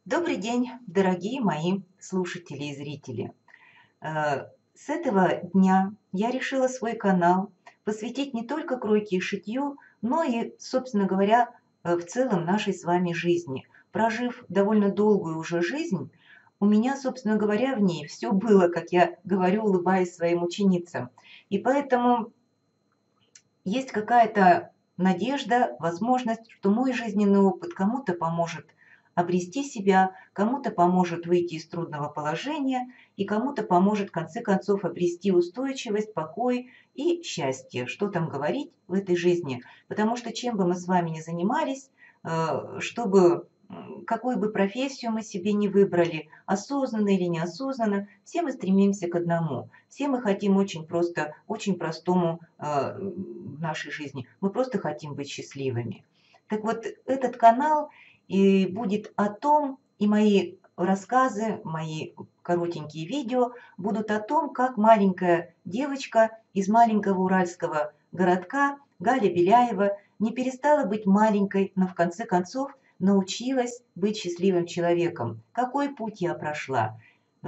Добрый день, дорогие мои слушатели и зрители. С этого дня я решила свой канал посвятить не только кройке и шитью, но и, собственно говоря, в целом нашей с вами жизни. Прожив довольно долгую уже жизнь, у меня, собственно говоря, в ней все было, как я говорю, улыбаясь своим ученицам. И поэтому есть какая-то надежда, возможность, что мой жизненный опыт кому-то поможет обрести себя, кому-то поможет выйти из трудного положения и кому-то поможет в конце концов обрести устойчивость, покой и счастье. Что там говорить в этой жизни? Потому что чем бы мы с вами ни занимались, чтобы какую бы профессию мы себе не выбрали, осознанно или неосознанно, все мы стремимся к одному. Все мы хотим очень просто, очень простому в нашей жизни. Мы просто хотим быть счастливыми. Так вот, этот канал и будет о том, и мои рассказы, мои коротенькие видео будут о том, как маленькая девочка из маленького уральского городка Галя Беляева не перестала быть маленькой, но в конце концов научилась быть счастливым человеком. Какой путь я прошла,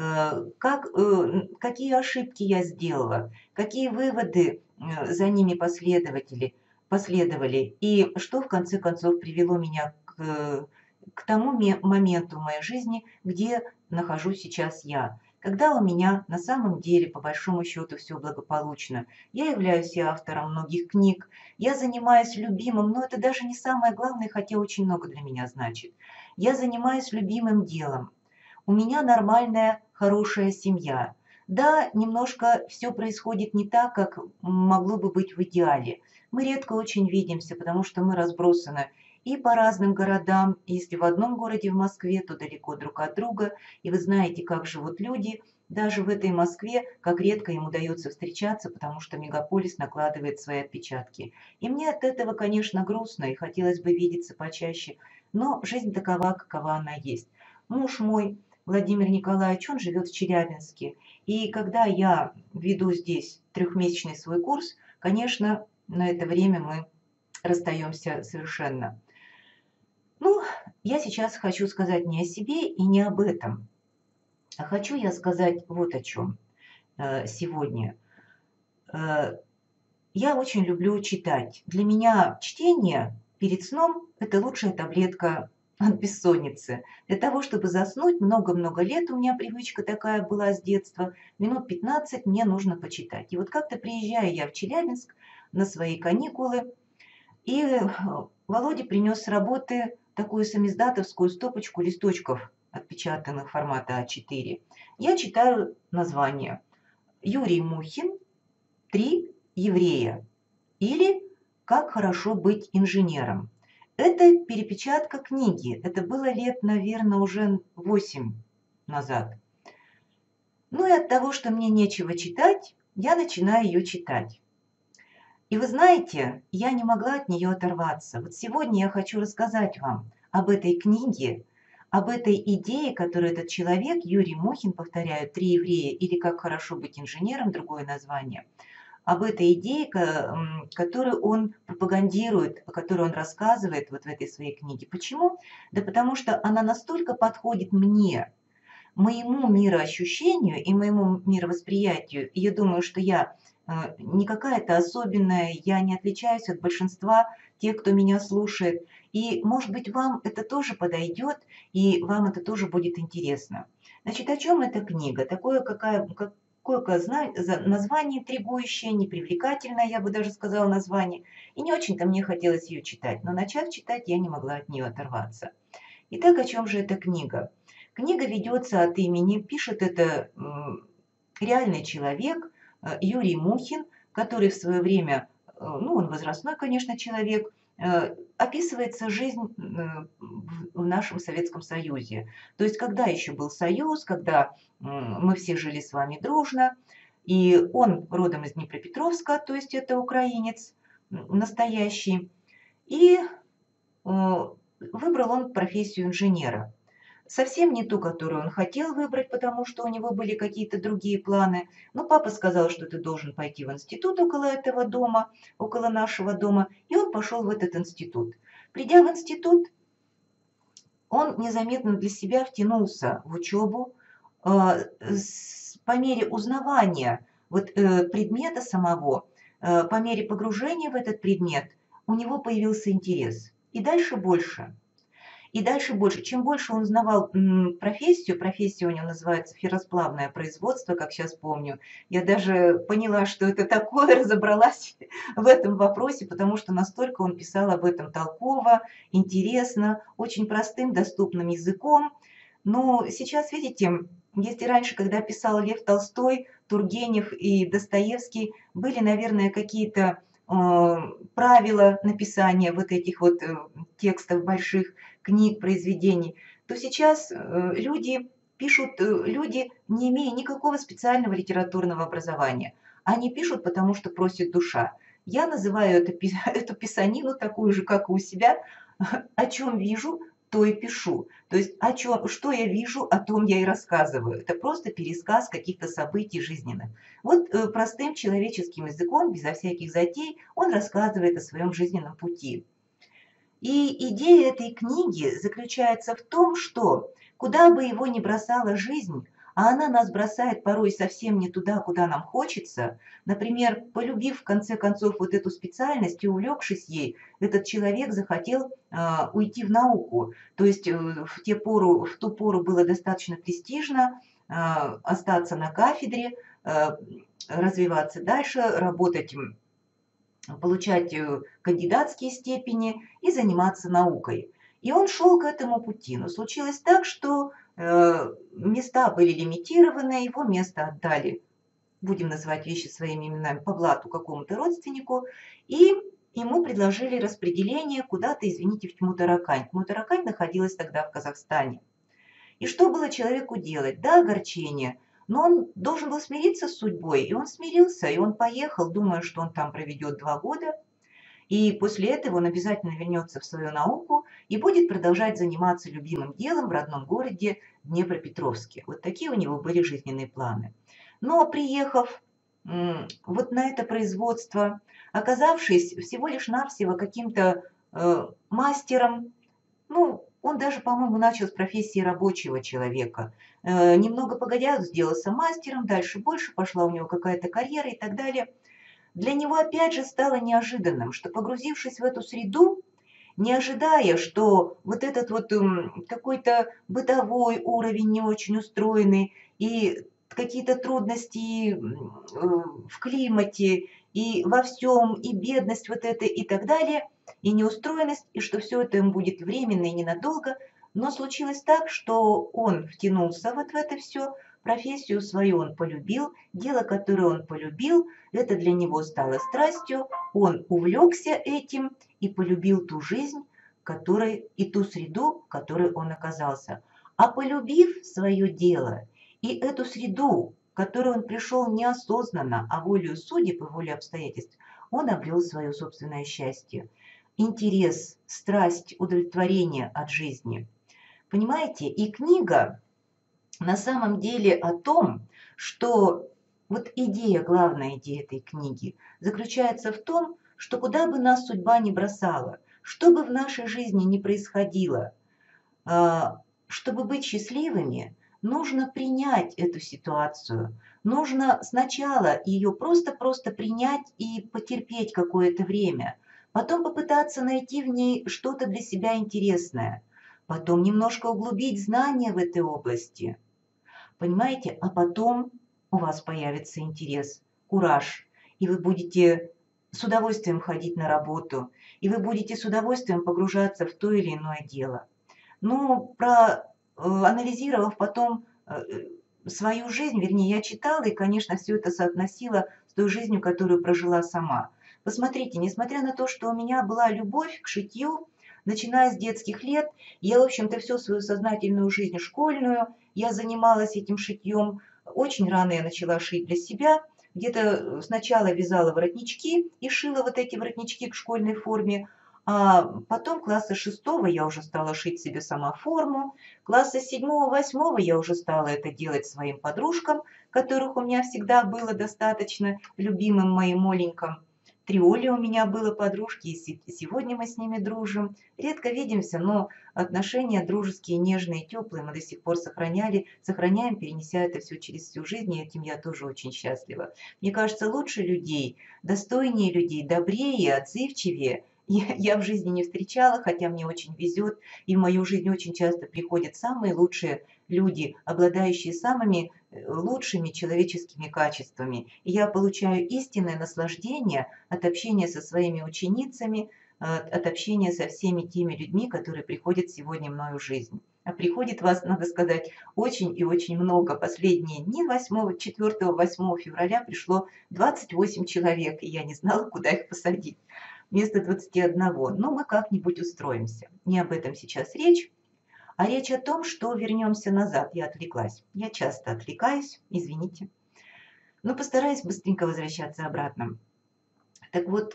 какие ошибки я сделала, какие выводы за ними последовали, и что в конце концов привело меня к тому моменту в моей жизни, где нахожусь сейчас я. Когда у меня на самом деле, по большому счету, все благополучно. Я являюсь и автором многих книг, я занимаюсь любимым, но это даже не самое главное, хотя очень много для меня значит. Я занимаюсь любимым делом. У меня нормальная, хорошая семья. Да, немножко все происходит не так, как могло бы быть в идеале. Мы редко очень видимся, потому что мы разбросаны и по разным городам. Если в одном городе, в Москве, то далеко друг от друга. И вы знаете, как живут люди. Даже в этой Москве, как редко им удается встречаться, потому что мегаполис накладывает свои отпечатки. И мне от этого, конечно, грустно, и хотелось бы видеться почаще. Но жизнь такова, какова она есть. Муж мой, Владимир Николаевич, он живет в Челябинске. И когда я веду здесь трехмесячный свой курс, конечно, на это время мы расстаемся совершенно. Ну, я сейчас хочу сказать не о себе и не об этом, а хочу я сказать вот о чем сегодня. Э, Я очень люблю читать. Для меня чтение перед сном – это лучшая таблетка от бессонницы. Для того, чтобы заснуть, много-много лет у меня привычка такая была с детства, минут 15 мне нужно почитать. И вот как-то приезжаю я в Челябинск на свои каникулы, и Володя принес с работы такую самиздатовскую стопочку листочков, отпечатанных формата А4. Я читаю название. Юрий Мухин «Три еврея» или «Как хорошо быть инженером». Это перепечатка книги. Это было лет, наверное, уже 8 назад. Ну и от того, что мне нечего читать, я начинаю ее читать. И вы знаете, я не могла от нее оторваться. Вот сегодня я хочу рассказать вам об этой книге, об этой идее, которую этот человек, Юрий Мухин, повторяю, «Три еврея» или «Как хорошо быть инженером», другое название, об этой идее, которую он пропагандирует, о которой он рассказывает вот в этой своей книге. Почему? Да потому что она настолько подходит мне, моему мироощущению и моему мировосприятию. И я думаю, что я не какая-то особенная, я не отличаюсь от большинства тех, кто меня слушает. И, может быть, вам это тоже подойдет, и вам это тоже будет интересно. Значит, о чем эта книга? Какое название интригующее, непривлекательное, я бы даже сказала, название. И не очень-то мне хотелось ее читать, но начав читать, я не могла от нее оторваться. Итак, о чем же эта книга? Книга ведется от имени, пишет это реальный человек, Юрий Мухин, который в свое время, ну, он возрастной, конечно, человек, описывается жизнь в нашем Советском Союзе. То есть, когда еще был Союз, когда мы все жили с вами дружно, и он родом из Днепропетровска, то есть это украинец настоящий, и выбрал он профессию инженера. Совсем не ту, которую он хотел выбрать, потому что у него были какие-то другие планы. Но папа сказал, что ты должен пойти в институт около этого дома, около нашего дома, и он пошел в этот институт. Придя в институт, он незаметно для себя втянулся в учебу. По мере узнавания предмета самого, по мере погружения в этот предмет, у него появился интерес. И дальше больше. И дальше больше. Чем больше он узнавал профессия у него называется ферросплавное производство, как сейчас помню. Я даже поняла, что это такое, разобралась в этом вопросе, потому что настолько он писал об этом толково, интересно, очень простым, доступным языком. Но сейчас, видите, если раньше, когда писал Лев Толстой, Тургенев и Достоевский, были, наверное, какие-то правила написания вот этих текстов больших, книг, произведений, то сейчас люди пишут, люди, не имея никакого специального литературного образования. Они пишут, потому что просит душа. Я называю эту писанину такую же, как и у себя. О чем вижу, то и пишу. То есть что я вижу, о том я и рассказываю. Это просто пересказ каких-то событий жизненных. Простым человеческим языком, безо всяких затей, он рассказывает о своем жизненном пути. И идея этой книги заключается в том, что куда бы его ни бросала жизнь, а она нас бросает порой совсем не туда, куда нам хочется, например, полюбив в конце концов вот эту специальность и увлекшись ей, этот человек захотел уйти в науку. То есть в ту пору было достаточно престижно остаться на кафедре, развиваться дальше, работать, получать кандидатские степени и заниматься наукой. И он шел к этому пути. Но случилось так, что места были лимитированы, его место отдали, будем называть вещи своими именами, по блату какому-то родственнику, и ему предложили распределение куда-то, извините, в Тьму-Таракань. Тьму-Таракань находилась тогда в Казахстане. И что было человеку делать? Да, огорчение, но он должен был смириться с судьбой, и он смирился, и он поехал, думая, что он там проведет 2 года, и после этого он обязательно вернется в свою науку и будет продолжать заниматься любимым делом в родном городе Днепропетровске. Вот такие у него были жизненные планы. Но приехав вот на это производство, оказавшись всего лишь навсего каким-то мастером, он даже, по-моему, начал с профессии рабочего человека. Немного погодя, сделался мастером, дальше больше, пошла у него какая-то карьера и так далее. Для него опять же стало неожиданным, что, погрузившись в эту среду, не ожидая, что вот этот какой-то бытовой уровень не очень устроенный и какие-то трудности в климате и во всем, и бедность вот эта и так далее, и неустроенность, и что все это им будет временно и ненадолго, но случилось так, что он втянулся вот в это все, профессию свою он полюбил, дело, которое он полюбил, это для него стало страстью, он увлекся этим и полюбил ту жизнь, и ту среду, в которой он оказался. А полюбив свое дело и эту среду, в которую он пришел неосознанно, а волею судеб и волей обстоятельств, он обрел свое собственное счастье, интерес, страсть, удовлетворение от жизни. Понимаете, и книга на самом деле о том, что главная идея этой книги заключается в том, что куда бы нас судьба ни бросала, что бы в нашей жизни ни происходило, чтобы быть счастливыми, нужно принять эту ситуацию. Нужно сначала ее просто принять и потерпеть какое-то время, потом попытаться найти в ней что-то для себя интересное, потом немножко углубить знания в этой области. Понимаете? А потом у вас появится интерес, кураж, и вы будете с удовольствием ходить на работу, и вы будете с удовольствием погружаться в то или иное дело. Анализировав потом свою жизнь, вернее, я читала и, конечно, все это соотносила с той жизнью, которую прожила сама. Посмотрите, несмотря на то, что у меня была любовь к шитью, начиная с детских лет, я, в общем-то, всю свою сознательную жизнь школьную, я занималась этим шитьем. Очень рано я начала шить для себя. Где-то сначала вязала воротнички и шила вот эти воротнички к школьной форме, а потом класса 6 я уже стала шить себе сама форму. Класса 7-8 я уже стала это делать своим подружкам, которых у меня всегда было достаточно, любимым моим Оленькам. триоле у меня было подружки, и сегодня мы с ними дружим. Редко видимся, но отношения дружеские, нежные, теплые мы до сих пор сохраняем, перенеся это все через всю жизнь, и этим я тоже очень счастлива. Мне кажется, лучше людей, достойнее людей, добрее, отзывчивее я в жизни не встречала, хотя мне очень везет, и в мою жизнь очень часто приходят самые лучшие люди, обладающие самыми лучшими человеческими качествами. И я получаю истинное наслаждение от общения со своими ученицами, от общения со всеми теми людьми, которые приходят сегодня в мою жизнь. А приходит вас, надо сказать, очень и очень много. Последние дни 4-8 февраля пришло 28 человек, и я не знала, куда их посадить вместо 21. Но мы как-нибудь устроимся. Не об этом сейчас речь. А речь о том, что вернемся назад. Я отвлеклась. Я часто отвлекаюсь, извините. Но постараюсь быстренько возвращаться обратно. Так вот,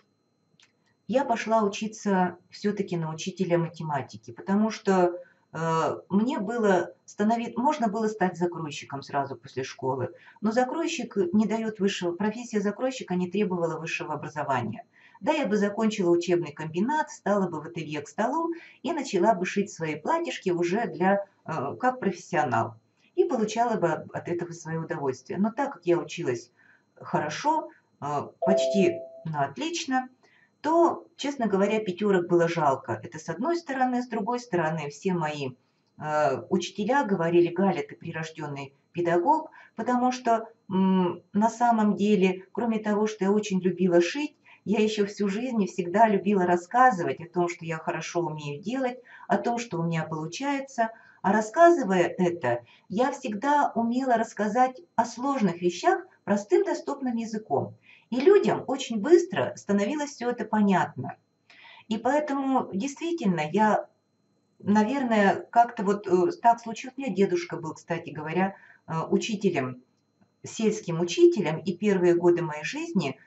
я пошла учиться все-таки на учителя математики, потому что мне можно было стать закройщиком сразу после школы, но закройщик не дает профессия закройщика не требовала высшего образования. Да, я бы закончила учебный комбинат, стала бы в ателье к столу и начала бы шить свои платьишки уже как профессионал. И получала бы от этого свое удовольствие. Но так как я училась хорошо, почти на отлично, то, честно говоря, пятерок было жалко. Это с одной стороны. С другой стороны, все мои учителя говорили: Галя, ты прирожденный педагог, потому что на самом деле, кроме того, что я очень любила шить, я еще всю жизнь и всегда любила рассказывать о том, что я хорошо умею делать, о том, что у меня получается. А рассказывая это, я всегда умела рассказать о сложных вещах простым доступным языком. И людям очень быстро становилось все это понятно. И поэтому действительно я, наверное, как-то вот так случилось. У меня дедушка был, кстати говоря, учителем, сельским учителем, и первые годы моей жизни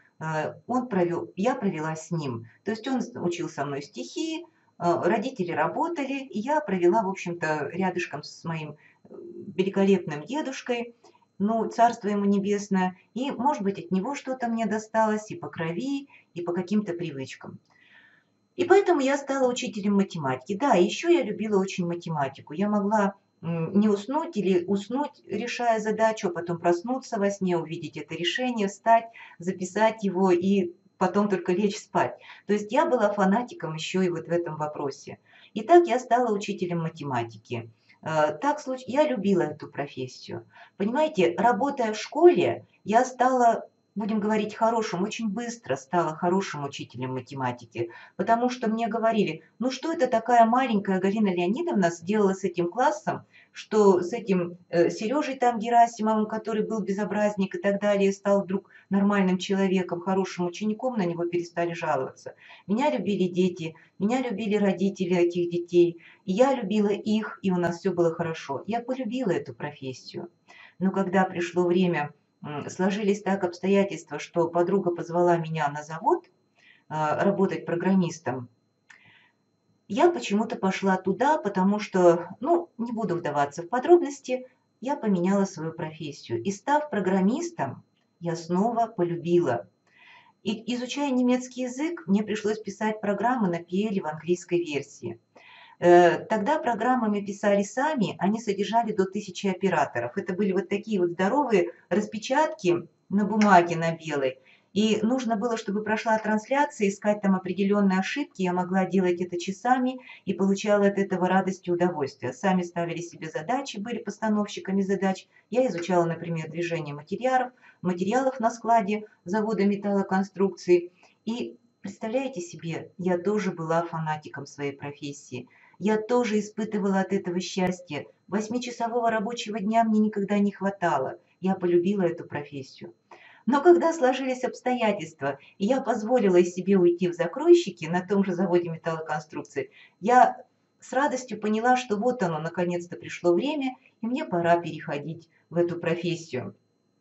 я провела с ним. То есть он учил со мной стихи, родители работали, и я провела, в общем-то, рядышком с моим великолепным дедушкой, ну, царство ему небесное, и, может быть, от него что-то мне досталось и по крови, и по каким-то привычкам. И поэтому я стала учителем математики. Да, еще я любила очень математику. Я могла не уснуть или уснуть, решая задачу, а потом проснуться во сне, увидеть это решение, встать, записать его и потом только лечь спать. То есть я была фанатиком еще и вот в этом вопросе. И так я стала учителем математики. Я любила эту профессию. Понимаете, работая в школе, я стала, будем говорить, очень быстро стала хорошим учителем математики, потому что мне говорили: ну что это такая маленькая Галина Леонидовна сделала с этим классом, что с этим Сережей там Герасимовым, который был безобразник и так далее, стал вдруг нормальным человеком, хорошим учеником, на него перестали жаловаться. Меня любили дети, меня любили родители этих детей, и я любила их, и у нас все было хорошо. Я полюбила эту профессию. Но когда пришло время, сложились так обстоятельства, что подруга позвала меня на завод работать программистом, я почему-то пошла туда, потому что, ну, не буду вдаваться в подробности, я поменяла свою профессию. И став программистом, я снова полюбила. И изучая немецкий язык, мне пришлось писать программы на PL в английской версии. Тогда программы мы писали сами, они содержали до 1000 операторов. Это были вот такие вот здоровые распечатки на бумаге, на белой. И нужно было, чтобы прошла трансляция, искать там определенные ошибки. Я могла делать это часами и получала от этого радость и удовольствие. Сами ставили себе задачи, были постановщиками задач. Я изучала, например, движение материалов на складе завода металлоконструкций. И представляете себе, я тоже была фанатиком своей профессии. Я тоже испытывала от этого счастье. 8-часового рабочего дня мне никогда не хватало. Я полюбила эту профессию. Но когда сложились обстоятельства, и я позволила себе уйти в закройщики на том же заводе металлоконструкции, я с радостью поняла, что вот оно, наконец-то пришло время, и мне пора переходить в эту профессию.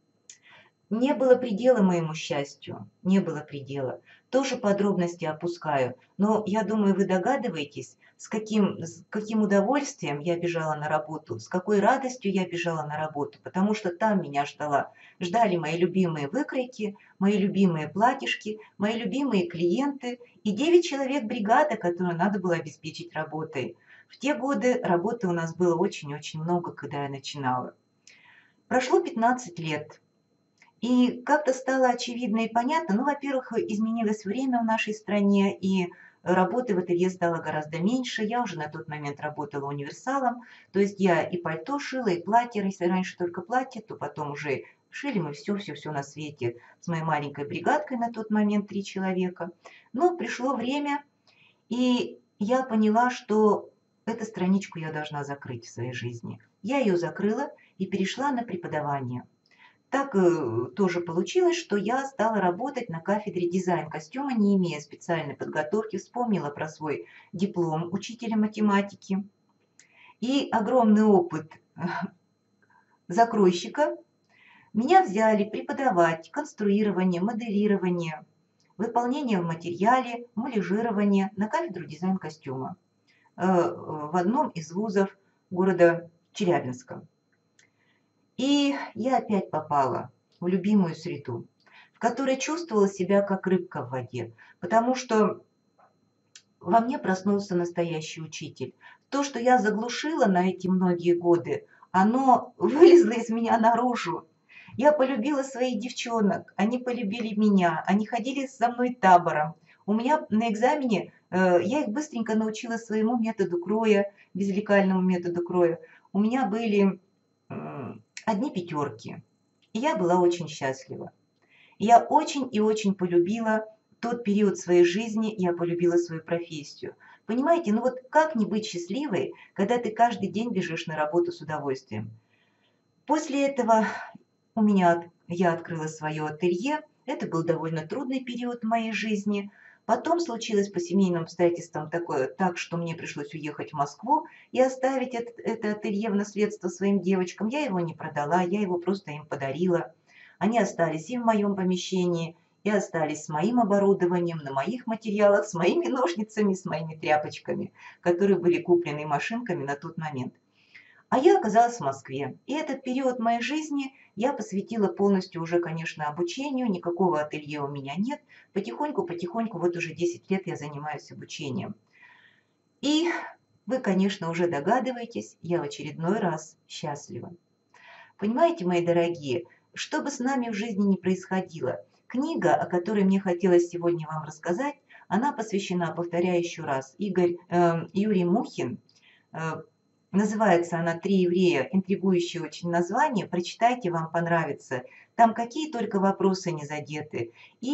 Не было предела моему счастью, не было предела. Тоже подробности опускаю, но я думаю, вы догадываетесь, с каким удовольствием я бежала на работу, с какой радостью я бежала на работу, потому что там меня ждали мои любимые выкройки, мои любимые платьишки, мои любимые клиенты и 9 человек бригада, которую надо было обеспечить работой. В те годы работы у нас было очень-очень много, когда я начинала. Прошло 15 лет. И как-то стало очевидно и понятно, ну, во-первых, изменилось время в нашей стране, и работы в ателье стало гораздо меньше. Я уже на тот момент работала универсалом, то есть я и пальто шила, и платье. Если раньше только платье, то потом уже шили мы все-все-все на свете с моей маленькой бригадкой на тот момент 3 человека. Но пришло время, и я поняла, что эту страничку я должна закрыть в своей жизни. Я ее закрыла и перешла на преподавание. Так тоже получилось, что я стала работать на кафедре дизайн-костюма, не имея специальной подготовки, вспомнила про свой диплом учителя математики. И огромный опыт закройщика меня взяли преподавать конструирование, моделирование, выполнение в материале, муляжирование на кафедру дизайн-костюма в одном из вузов города Челябинска. И я опять попала в любимую среду, в которой чувствовала себя как рыбка в воде, потому что во мне проснулся настоящий учитель. То, что я заглушила на эти многие годы, оно вылезло из меня наружу. Я полюбила своих девчонок, они полюбили меня, они ходили со мной табором. У меня на экзамене я их быстренько научила своему методу кроя, безлекальному методу кроя. У меня были одни пятерки, и я была очень счастлива. Я очень и очень полюбила тот период своей жизни, я полюбила свою профессию. Понимаете, ну вот как не быть счастливой, когда ты каждый день бежишь на работу с удовольствием? После этого я открыла свое ателье. Это был довольно трудный период в моей жизни. Потом случилось по семейным обстоятельствам так, что мне пришлось уехать в Москву и оставить это ателье в наследство своим девочкам. Я его не продала, я его просто им подарила. Они остались и в моем помещении, и остались с моим оборудованием, на моих материалах, с моими ножницами, с моими тряпочками, которые были куплены машинками на тот момент. А я оказалась в Москве. И этот период моей жизни я посвятила полностью уже, конечно, обучению. Никакого ателье у меня нет. Потихоньку, вот уже 10 лет я занимаюсь обучением. И вы, конечно, уже догадываетесь, я в очередной раз счастлива. Понимаете, мои дорогие, что бы с нами в жизни ни происходило, книга, о которой мне хотелось сегодня вам рассказать, она посвящена, повторяю еще раз, Юрий Мухин. Называется она «Три еврея», интригующее очень название. Прочитайте, вам понравится. Там какие только вопросы не задеты.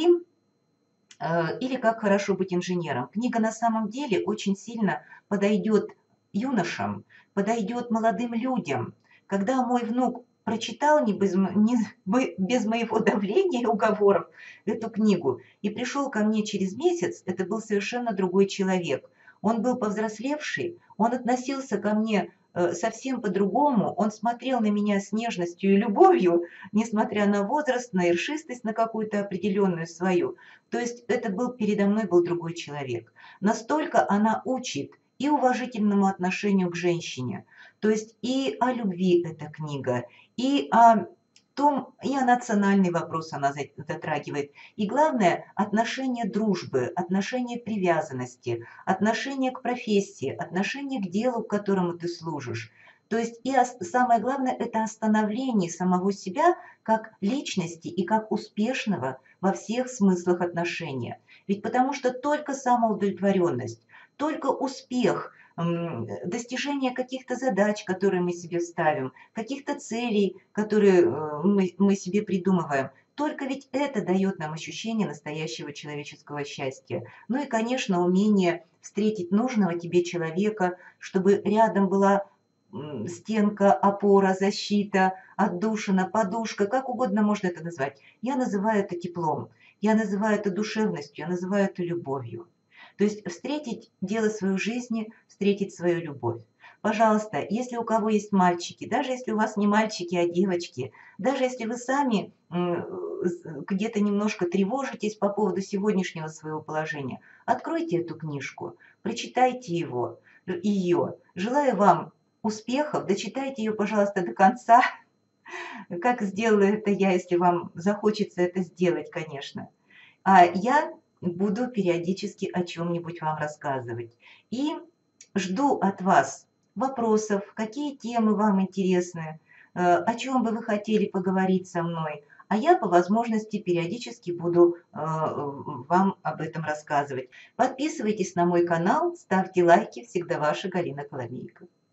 Или «Как хорошо быть инженером». Книга на самом деле очень сильно подойдет юношам, подойдет молодым людям. Когда мой внук прочитал без моего давления и уговоров эту книгу и пришел ко мне через месяц, это был совершенно другой человек. Он был повзрослевший, он относился ко мне совсем по-другому, он смотрел на меня с нежностью и любовью, несмотря на возраст, на ершистость, на какую-то определенную свою. То есть передо мной был другой человек. Настолько она учит и уважительному отношению к женщине, то есть и о любви эта книга, и о национальный вопрос она затрагивает. И главное, отношение дружбы, отношение привязанности, отношение к профессии, отношение к делу, к которому ты служишь. То есть самое главное – это остановление самого себя как личности и как успешного во всех смыслах отношения. Ведь потому что только самоудовлетворенность, только успех – достижение каких-то задач, которые мы себе ставим, каких-то целей, которые мы себе придумываем. Только ведь это дает нам ощущение настоящего человеческого счастья. Ну и, конечно, умение встретить нужного тебе человека, чтобы рядом была стенка, опора, защита, отдушина, подушка, как угодно можно это назвать. Я называю это теплом, я называю это душевностью, я называю это любовью. То есть встретить дело своей жизни, встретить свою любовь. Пожалуйста, если у кого есть мальчики, даже если у вас не мальчики, а девочки, даже если вы сами где-то немножко тревожитесь по поводу сегодняшнего своего положения, откройте эту книжку, прочитайте его. ее. Желаю вам успехов, дочитайте ее, пожалуйста, до конца, как сделала это я, если вам захочется это сделать, конечно. А я буду периодически о чем-нибудь вам рассказывать. И жду от вас вопросов, какие темы вам интересны, о чем бы вы хотели поговорить со мной. А я по возможности периодически буду вам об этом рассказывать. Подписывайтесь на мой канал, ставьте лайки. Всегда ваша Галина Коломейко.